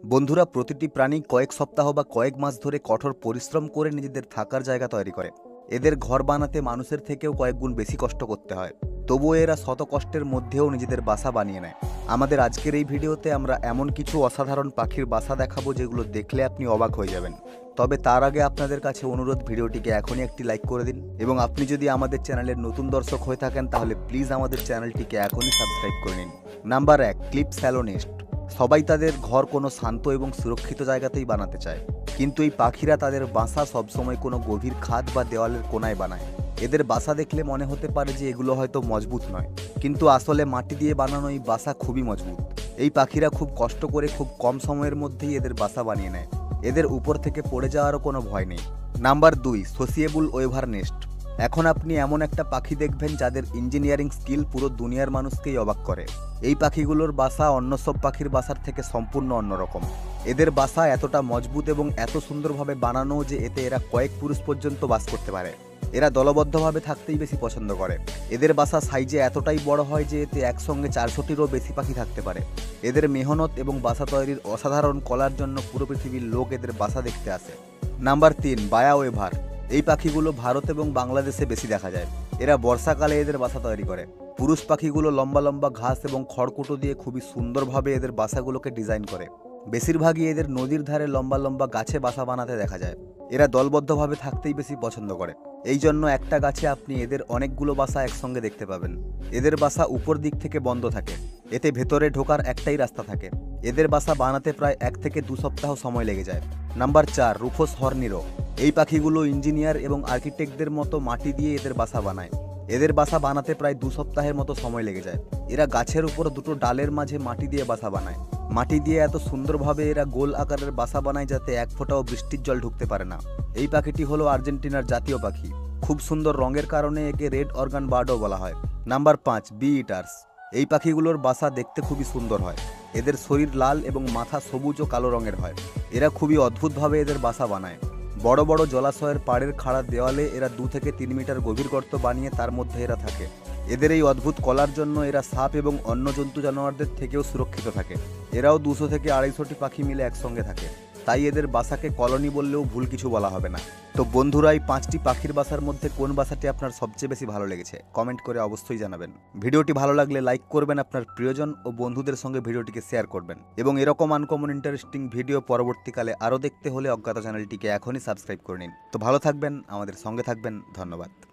বন্ধুরা, প্রতিটি প্রাণী কয়েক সপ্তাহ বা কয়েক মাস ধরে কঠোর পরিশ্রম করে নিজেদের থাকার জায়গা তৈরি করে। এদের ঘর বানাতে মানুষের থেকেও কয়েক গুণ বেশি কষ্ট করতে হয়। তবুও এরা শত কষ্টের মধ্যেও নিজেদের বাসা বানিয়ে নেয়। আমাদের আজকের এই ভিডিওতে আমরা এমন কিছু অসাধারণ পাখির বাসা দেখাবো যেগুলো দেখলে আপনি অবাক হয়ে যাবেন। তবে তার আগে আপনাদের কাছে অনুরোধ, ভিডিওটিকে এখনই একটি লাইক করে দিন এবং আপনি যদি আমাদের চ্যানেলের নতুন দর্শক হয়ে থাকেন তাহলে প্লিজ আমাদের চ্যানেলটিকে এখনই সাবস্ক্রাইব করে নিন। Number 1, cliff swallow nest. সবাই তাদের ঘর কোনো শান্ত এবং সুরক্ষিত জায়গাতেই বানাতে চায়, কিন্তু এই পাখিরা তাদের বাসা সবসময় কোনো গভীর খাদ বা দেওয়ালের কোনায় বানায়। এদের বাসা দেখলে মনে হতে পারে যে এগুলো হয়তো মজবুত নয়, কিন্তু আসলে মাটি দিয়ে বানানো এই বাসা খুবই মজবুত। এই পাখিরা খুব কষ্ট করে খুব কম সময়ের মধ্যেই এদের বাসা বানিয়ে নেয়। এদের উপর থেকে পড়ে যাওয়ারও কোনো ভয় নেই। Number 2, sociable weaver nest. এখন আপনি এমন একটা পাখি দেখবেন যাদের ইঞ্জিনিয়ারিং স্কিল পুরো দুনিয়ার মানুষকেই অবাক করে। এই পাখিগুলোর বাসা অন্য সব পাখির বাসার থেকে সম্পূর্ণ অন্যরকম। এদের বাসা এতটা মজবুত এবং এত সুন্দরভাবে বানানো যে এতে এরা কয়েক পুরুষ পর্যন্ত বাস করতে পারে। এরা দলবদ্ধভাবে থাকতেই বেশি পছন্দ করে। এদের বাসা সাইজে এতটাই বড় হয় যে এতে একসঙ্গে 400টিরও বেশি পাখি থাকতে পারে। এদের মেহনত এবং বাসা তৈরির অসাধারণ কলার জন্য পুরো পৃথিবীর লোক এদের বাসা দেখতে আসে। নাম্বার 3, বায়া ওয়েভার। এই পাখিগুলো ভারত এবং বাংলাদেশে বেশি দেখা যায়। এরা বর্ষাকালে এদের বাসা তৈরি করে। পুরুষ পাখিগুলো লম্বা লম্বা ঘাস এবং খড়কুটো দিয়ে খুবই সুন্দরভাবে এদের বাসাগুলোকে ডিজাইন করে। বেশিরভাগই এদের নদীর ধারে লম্বা লম্বা গাছে বাসা বানাতে দেখা যায়। এরা দলবদ্ধভাবে থাকতেই বেশি পছন্দ করে। এই জন্য একটা গাছে আপনি এদের অনেকগুলো বাসা একসঙ্গে দেখতে পাবেন। এদের বাসা উপর দিক থেকে বন্ধ থাকে, এতে ভেতরে ঢোকার একটাই রাস্তা থাকে। এদের বাসা বানাতে প্রায় 1 থেকে 2 সপ্তাহ সময় লেগে যায়। Number 4, rufous hornero. এই পাখিগুলো ইঞ্জিনিয়ার এবং আর্কিটেক্টদের মতো মাটি দিয়ে এদের বাসা বানায়। এদের বাসা বানাতে প্রায় 2 সপ্তাহের মতো সময় লেগে যায়। এরা গাছের উপর দুটো ডালের মাঝে মাটি দিয়ে বাসা বানায়। মাটি দিয়ে এত সুন্দরভাবে এরা গোল আকারের বাসা বানায় যাতে এক ফোঁটাও বৃষ্টির জল ঢুকতে পারে না। এই পাখিটি হলো আর্জেন্টিনার জাতীয় পাখি। খুব সুন্দর রঙের কারণে একে রেড অর্গান বার্ডও বলা হয়। Number 5, bee eaters. এই পাখিগুলোর বাসা দেখতে খুবই সুন্দর হয়। এদের শরীর লাল এবং মাথা সবুজ ও কালো রঙের হয়। এরা খুবই অদ্ভুতভাবে এদের বাসা বানায়। বড় বড় জলাশয়ের পাড়ের খাড়া দেওয়ালে এরা 2 থেকে 3 মিটার গভীর গর্ত বানিয়ে তার মধ্যে এরা থাকে। এদের এই অদ্ভুত কলার জন্য এরা সাপ এবং অন্য জন্তু জানোয়ারদের থেকেও সুরক্ষিত থাকে। এরাও 200 থেকে 250টি পাখি মিলে একসঙ্গে থাকে, তাই এদের বাসাকে কলোনি বললেও ভুল কিছু বলা হবে না। তো বন্ধুরা, এই 5টি পাখির বাসার মধ্যে কোন বাসাটি আপনার সবচেয়ে বেশি ভালো লেগেছে কমেন্ট করে অবশ্যই জানাবেন। ভিডিওটি ভালো লাগলে লাইক করবেন, আপনার প্রিয়জন ও বন্ধুদের সঙ্গে ভিডিওটিকে শেয়ার করবেন এবং এরকম আনকমন ইন্টারেস্টিং ভিডিও পরবর্তীকালে আরও দেখতে হলে অজ্ঞাত চ্যানেলটিকে এখনই সাবস্ক্রাইব করে নিন। তো ভালো থাকবেন, আমাদের সঙ্গে থাকবেন। ধন্যবাদ।